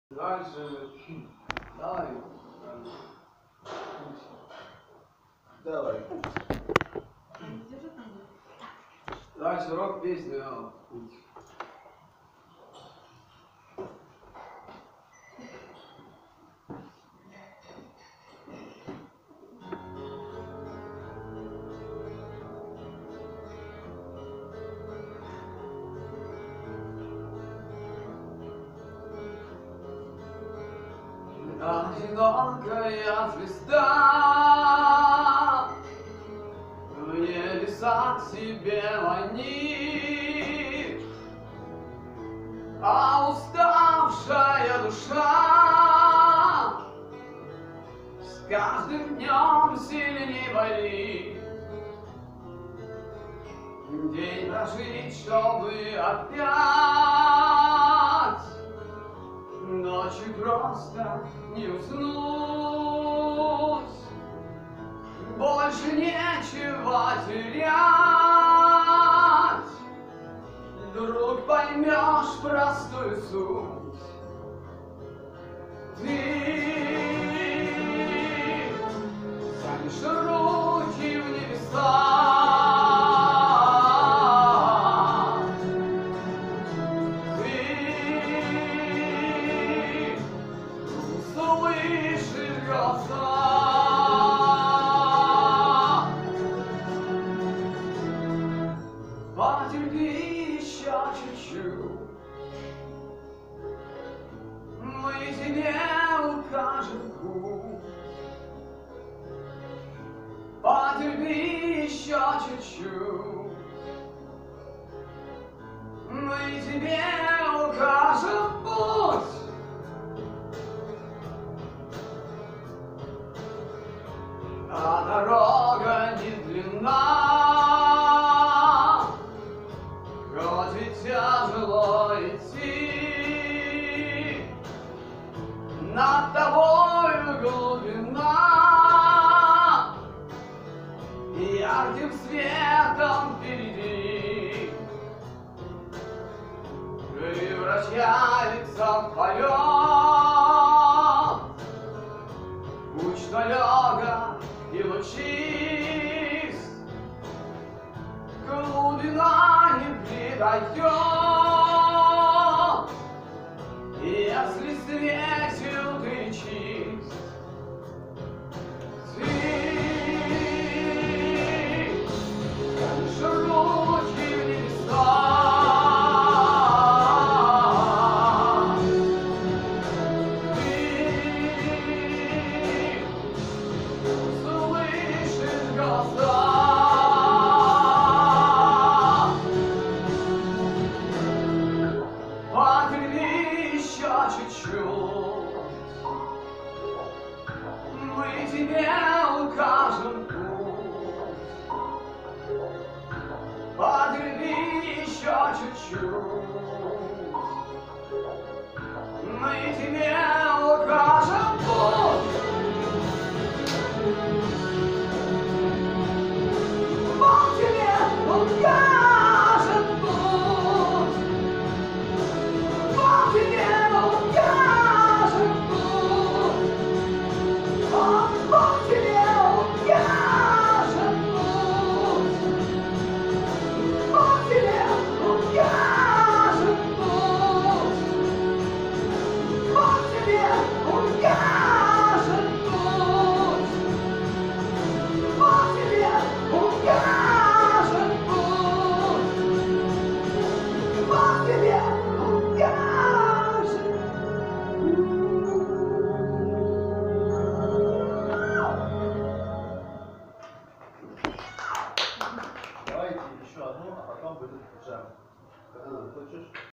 Дальше. Давай. Давай. Дальше рок песню. Одинокая звезда в небесах себе манит, а уставшая душа с каждым днем сильнее болит. День прожить, чтобы опять ночью просто не уснуть. Больше нечего терять, вдруг поймешь простую суть. Ты тянешь руки в небеса, слышишь голоса. Потерпи еще чуть-чуть, мы тебе укажем путь. Потерпи еще чуть-чуть, мы тебе укажем путь. А дорога не длинна, хоть и тяжело идти, над тобою глубина, ярким светом впереди превращается в полет. Путь далека и лучист, глубина не предает, если светил ты чист. Ты тянешь руки в небеса, слышишь голоса. Потерпи еще чуть-чуть, мы тебе укажем путь. Потерпи еще чуть-чуть, мы тебе укажем путь. Вот тебе укажем путь. Вот тебе укажем путь. Вот тебе укажем путь. Вот тебе укажем путь. Вот тебе укажем путь. Вот тебе укажем путь. Вот тебе укажем. Давайте еще одну, а потом будет джем. Когда захочешь.